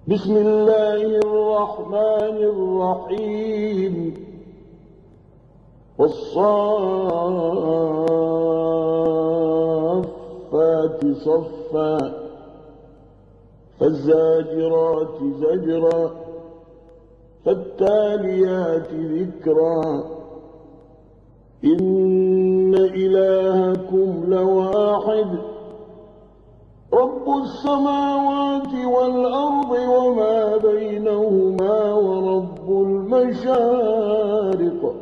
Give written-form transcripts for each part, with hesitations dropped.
بسم الله الرحمن الرحيم والصافات صفا فالزاجرات زجرا فالتاليات ذكرا إن إلهكم لواحد رب السماوات والأرض وما بينهما ورب المشارق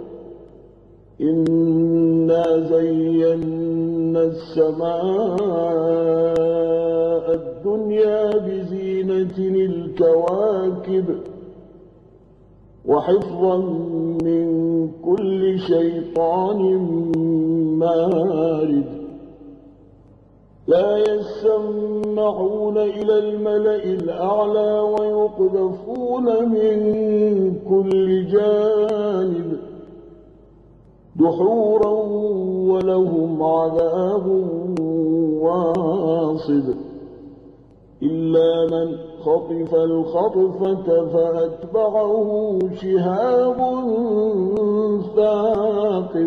إنا زينا السماء الدنيا بزينة الكواكب وحفظا من كل شيطان مارد لا يسمعون إلى الملأ الأعلى ويقذفون من كل جانب دحورا ولهم عذاب واصب إلا من خطف الخطفة فأتبعه شهاب ثاقب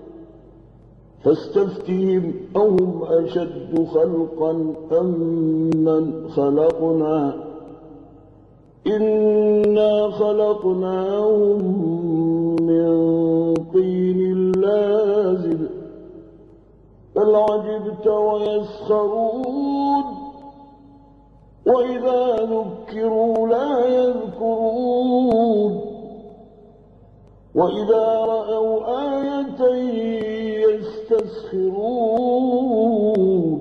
فاستفتهم أهم أشد خلقا أم من خلقنا إنا خلقناهم من طين لازب بل عجبت ويسخرون وإذا ذكروا لا يذكرون وإذا رأوا آية يستسخرون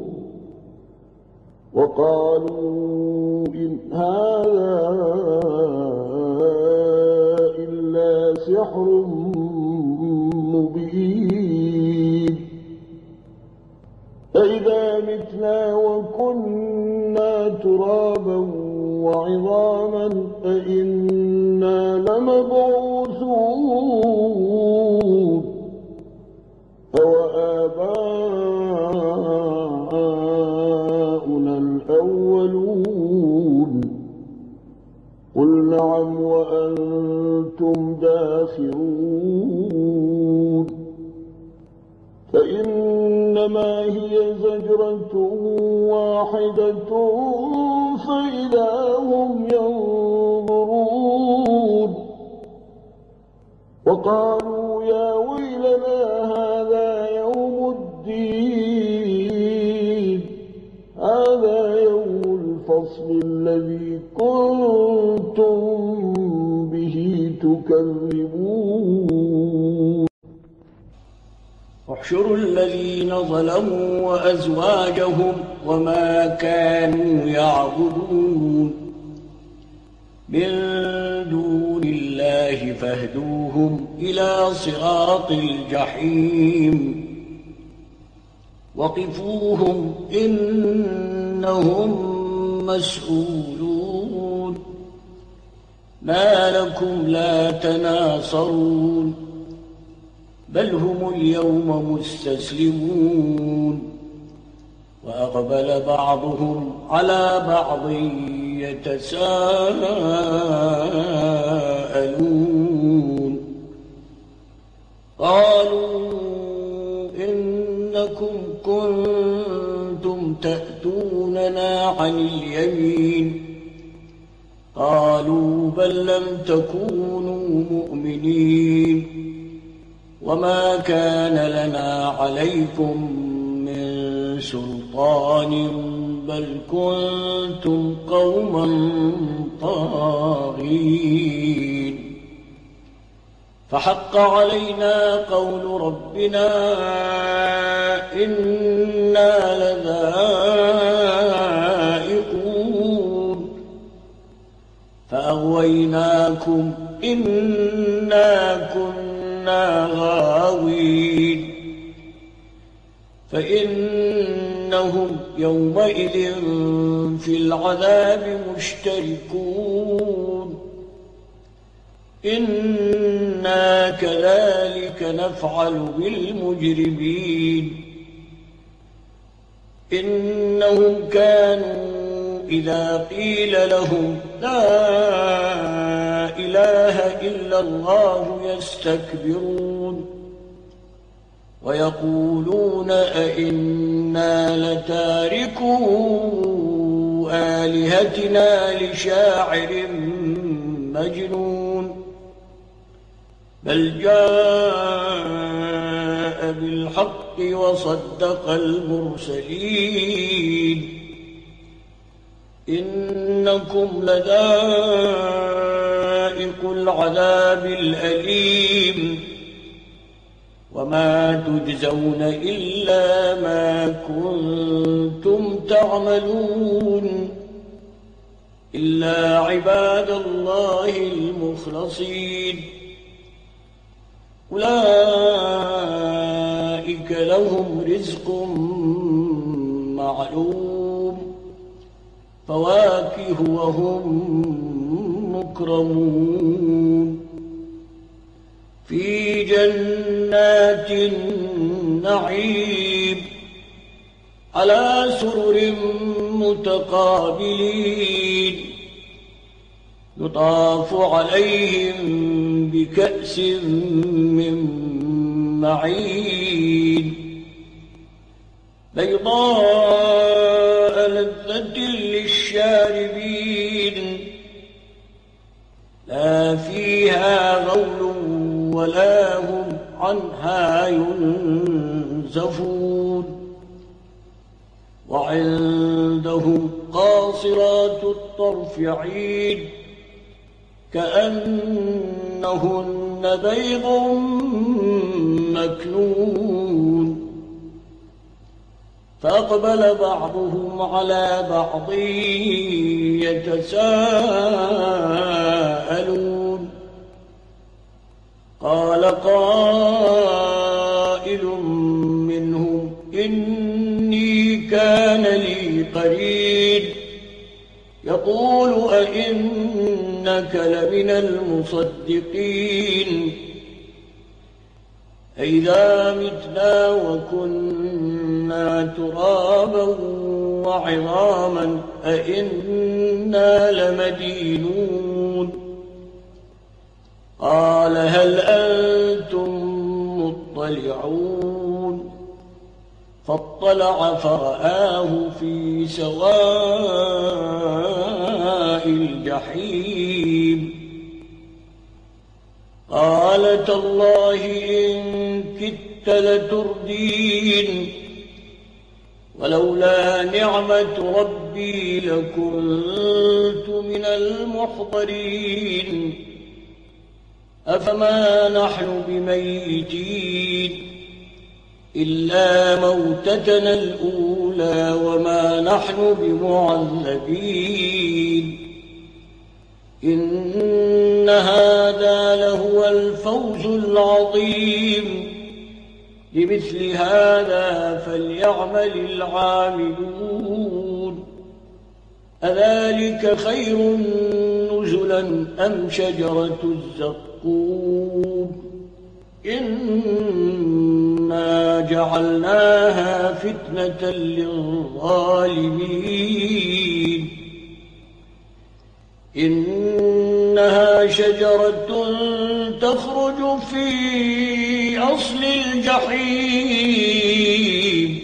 وقالوا إن هذا إلا سحر مبين أإذا متنا وكنا ترابا وعظاما أإنا لمبعوثون أوآباؤنا الأولون قل نعم وأنتم داخرون فإنما هي زجرة واحدة فإذا هم ينظرون وقالوا يا ويلنا هذا يوم الدين هذا يوم الفصل الذي كنتم به تكذبون احشروا الذين ظلموا وأزواجهم وما كانوا يعبدون من دون الله فاهدوهم إلى صراط الجحيم وقفوهم إنهم مسؤولون ما لكم لا تناصرون بل هم اليوم مستسلمون وأقبل بعضهم على بعض يتساءلون قالوا إنكم كنتم تأتوننا عن اليمين قالوا بل لم تكونوا مؤمنين وما كان لنا عليكم من سلطان بل كنتم قوما طاغين فحق علينا قول ربنا إنا لذائقون فأغويناكم إنا كنا غاوين فإنهم يومئذ في العذاب مشتركون إنا كذلك نفعل بالمجرمين إنهم كانوا إذا قيل لهم لا إله إلا الله يستكبرون ويقولون أئنا لتاركو آلهتنا لشاعر مجنون بل جاء بالحق وصدق المرسلين إنكم لذائق العذاب الأليم وما تجزون إلا ما كنتم تعملون إلا عباد الله المخلصين أولئك لهم رزق معلوم فواكه وهم مكرمون في جنات النعيم على سرر متقابلين يطاف عليهم بكأس من معين بيضاء لذة للشاربين لا فيها غول ولا هم عنها ينزفون وعندهم قاصرات الطرف عين كأنهن بيض مكنون فأقبل بعضهم على بعض يتساءلون قال قائل منهم إني كان لي قرين يقول أئنك لمن المصدقين أئذا متنا وكنا ترابا وعظاما أئنا لمدينون قال هل أنتم مطلعون فاطلع فرآه في سواء الجحيم قال تالله إن كدت لتردين ولولا نعمة ربي لكنت من المحضرين أفما نحن بميتين إلا موتتنا الأولى وما نحن بمعذبين إن هذا لهو الفوز العظيم لمثل هذا فليعمل العاملون أذلك خير نزلا أم شجرة الزقوم إنا جعلناها فتنة للظالمين إنها شجرة تخرج في أصل الجحيم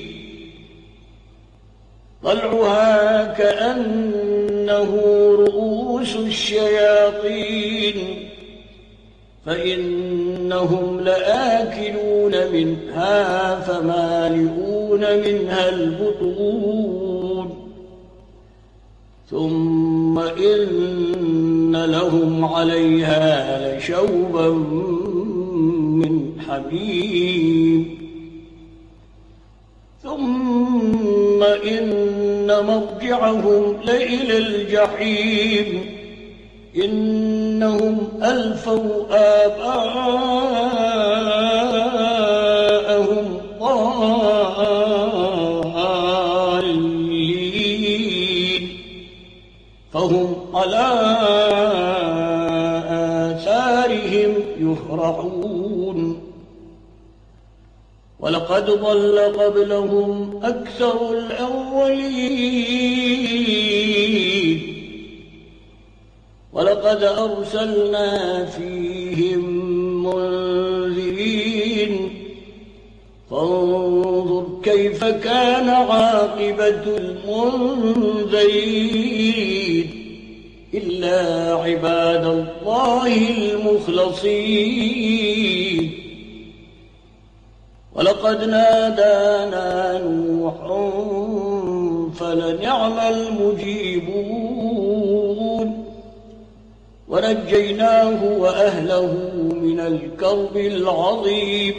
طلعها كأنه رؤوس الشياطين فإنهم لآكلون منها فمالئون منها البطون ثم إن لهم عليها لشوبا من حميم ثم إن مرجعهم لإلى الجحيم إنهم ألفوا آباءهم ضالين فهم على آثارهم يهرعون ولقد ضل قبلهم أكثر الأولين ولقد أرسلنا فيهم منذرين فانظر كيف كان عاقبة المنذرين إلا عباد الله المخلصين ولقد نادانا نوح فلنعم المجيبون ونجيناه وأهله من الكرب العظيم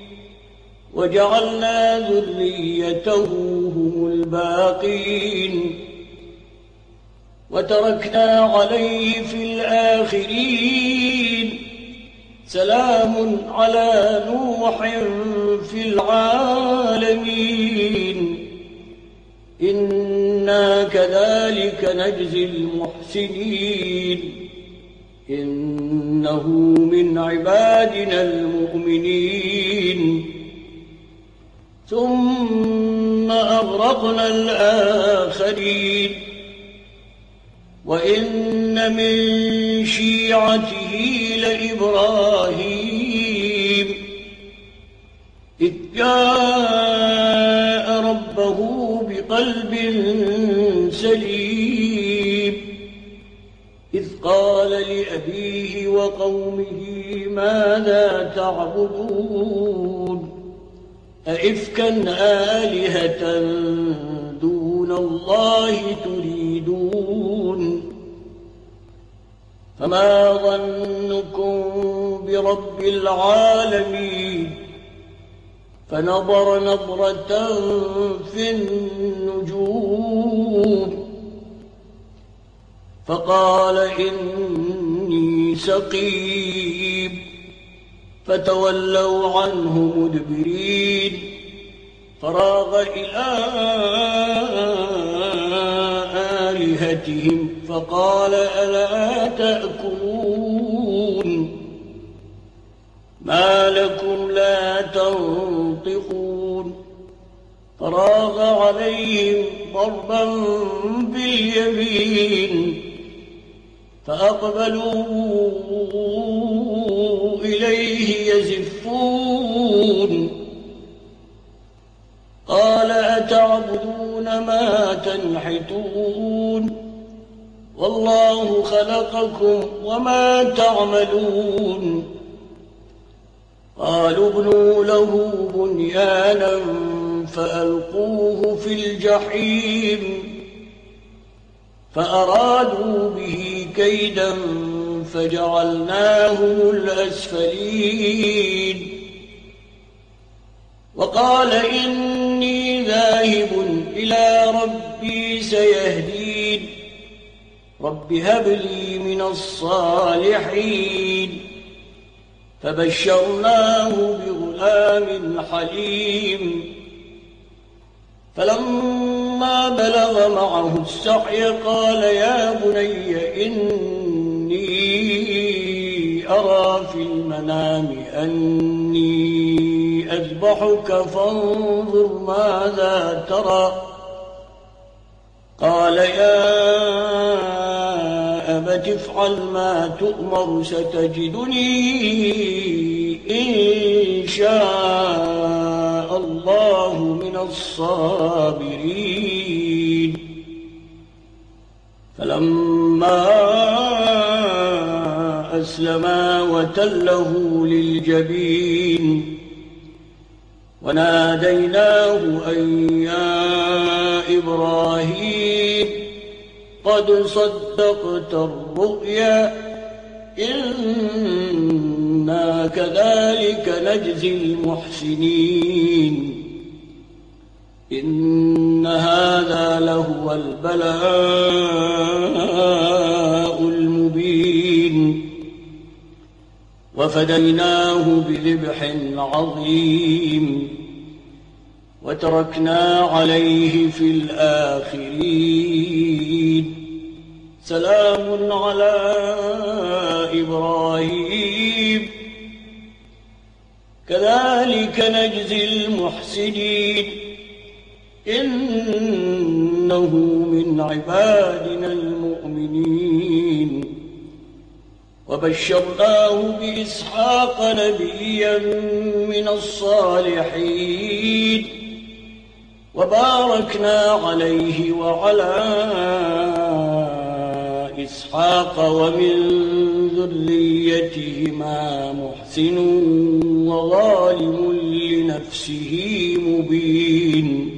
وجعلنا ذريته هم الباقين وتركنا عليه في الآخرين سلام على نوح في العالمين إنا كذلك نجزي المحسنين إنه من عبادنا المؤمنين ثم أغرقنا الآخرين وإن من شيعته لإبراهيم إذ جاء ربه بقلب سليم إذ قال لأبيه وقومه ماذا تعبدون أئفكا آلهة دون الله تريدون فما ظنكم برب العالمين فنظر نظرة في النجوم فقال إني سقيم فتولوا عنه مدبرين فراغ إلى آلهتهم فقال ألا تأكلون ما لكم لا تنطقون فراغ عليهم ضربا باليمين فأقبلوا إليه يزفون قال أتعبدون ما تنحتون والله خلقكم وما تعملون قالوا ابنوا له بنيانا فألقوه في الجحيم فأرادوا به كيدا فجعلناهم الأسفلين وقال إني ذاهب إلى ربي سيهدين رب هب لي من الصالحين فبشرناه بغلام حليم فلما بلغ معه السعي قال يا بني إني أرى في المنام أني أذبحك فانظر ماذا ترى قال يا أبت افعل ما تؤمر ستجدني إن شاء الله من الصابرين فلما أسلما وتله للجبين وناديناه أن يا إبراهيم قد صدقت الرؤيا إنا كذلك نجزي المحسنين إن هذا لهو البلاء المبين وفديناه بذبح عظيم وتركنا عليه في الآخرين سلام على إبراهيم كذلك نجزي المحسنين إنه من عبادنا المؤمنين وبشرناه بإسحاق نبيا من الصالحين وباركنا عليه وعلى إسحاق ومن ذريتهما محسن وظالم لنفسه مبين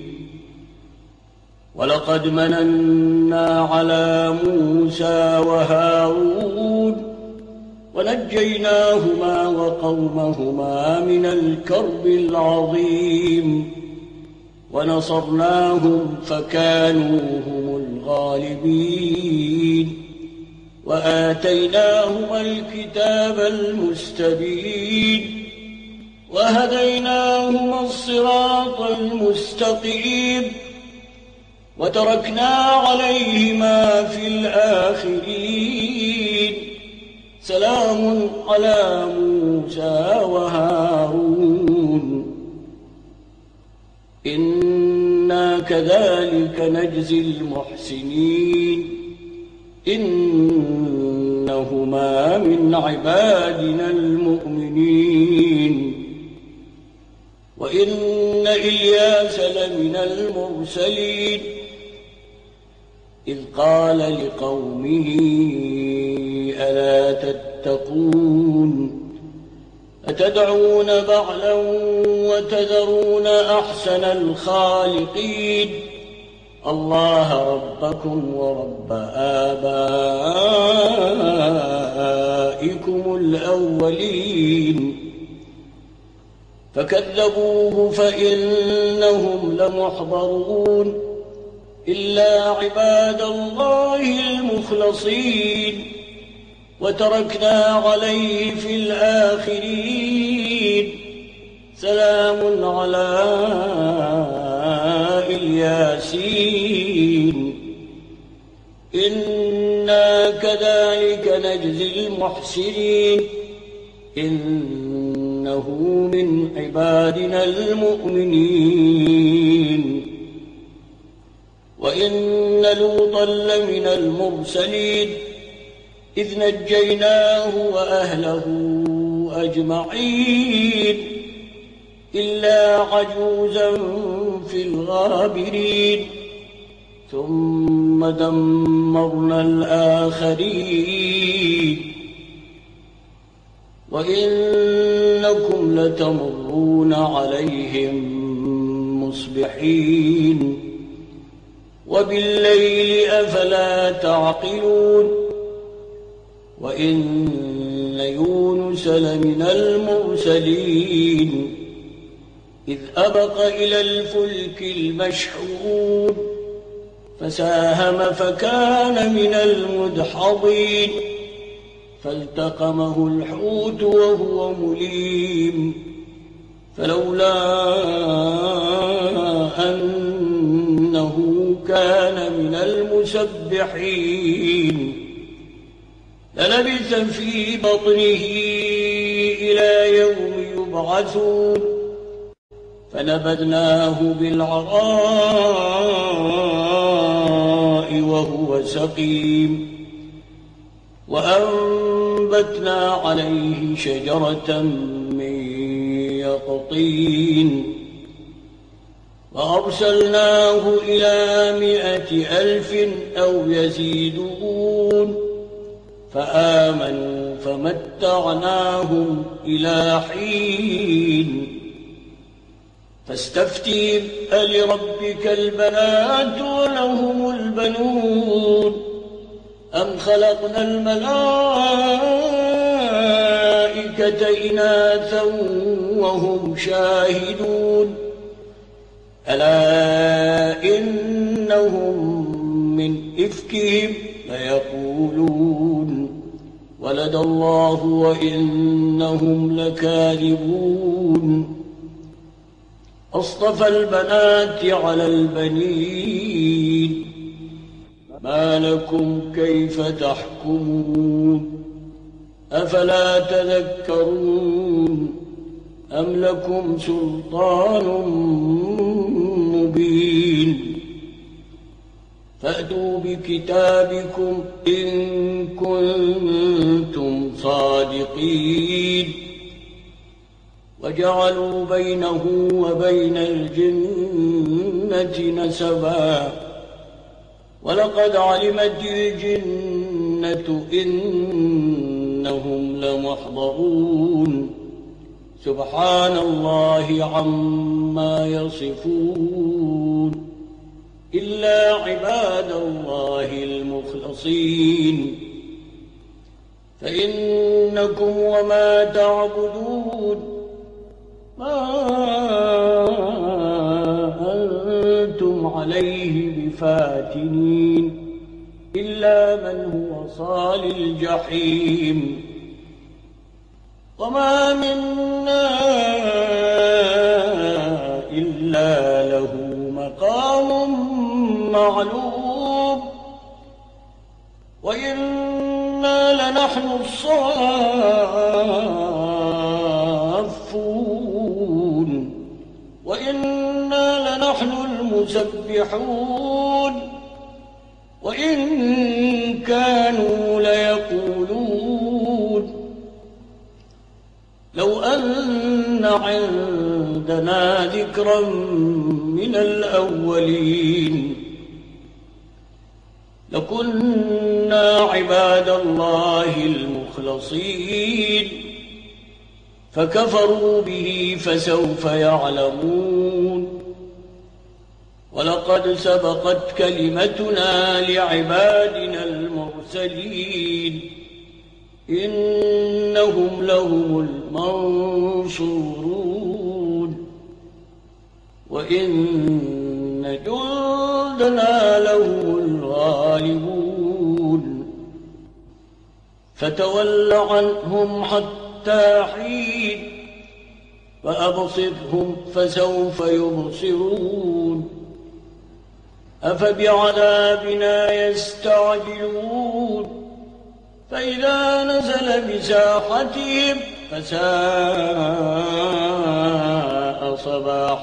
ولقد مننا على موسى وهارون ونجيناهما وقومهما من الكرب العظيم ونصرناهم فكانوا هم الغالبين وآتيناهما الكتاب المستبين وهديناهما الصراط المستقيم وتركنا عليهما في الآخرين سلام على موسى وهارون إنا كذلك نجزي المحسنين إنهما من عبادنا المؤمنين وإن إلياس لمن المرسلين إذ قال لقومه ألا تتقون أتدعون بعلا وتذرون أحسن الخالقين الله ربكم ورب آبائكم الأولين فكذبوه فإنهم لمحضرون إلا عباد الله المخلصين وتركنا عليه في الآخرين سلام على الياسين إنا كذلك نجزي المحسنين إنه من عبادنا المؤمنين وإن لوطا لمن المرسلين إذ نجيناه وأهله أجمعين إلا عجوزا في الغابرين ثم دمرنا الآخرين وإنكم لتمرون عليهم مصبحين وبالليل أفلا تعقلون وإن يونس لمن المرسلين إذ أبق إلى الفلك المشحون فساهم فكان من المدحضين فالتقمه الحوت وهو مليم فلولا أنه كان من المسبحين للبث في بطنه إلى يوم يبعثون فنبذناه بالعراء وهو سقيم وأنبتنا عليه شجرة من يقطين وأرسلناه إلى 100,000 أو يزيدون فآمنوا فمتعناهم إلى حين فاستفتهم ألربك البنات ولهم البنون أم خلقنا الملائكة إناثا وهم شاهدون ألا إنهم من إفكهم ليقولون ولد الله وإنهم لكاذبون أصطفى البنات على البنين ما لكم كيف تحكمون أفلا تذكرون أم لكم سلطان مبين فأتوا بكتابكم إن كنتم صادقين وجعلوا بينه وبين الجنة نسبا ولقد علمت الجنة إنهم لمحضرون سبحان الله عما يصفون إلا عباد الله المخلصين فإنكم وما تعبدون ما أنتم عليه بفاتنين إلا من هو صال الجحيم وما منا إلا له مقام معلوم وإنا لنحن الصافون وإنا لنحن المسبحون وإن كانوا ليقولون لو أن عندنا ذكرا من الأولين لكنا عباد الله المخلصين فكفروا به فسوف يعلمون ولقد سبقت كلمتنا لعبادنا المرسلين إنهم لهم المنصورون وإن جندنا لهم الغالبون فتول عنهم حتى حين فأبصرهم فسوف يبصرون أفبعذابنا يستعجلون فإذا نزل بساحتهم فساء صباح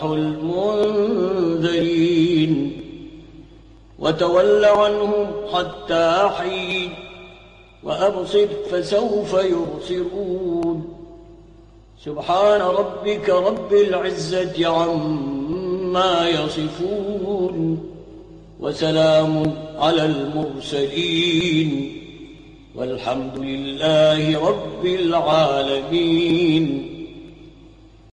المنذرين وتول عنهم حتى حين وأبصر فسوف يبصرون سبحان ربك رب العزة عما يصفون وسلام على المرسلين والحمد لله رب العالمين.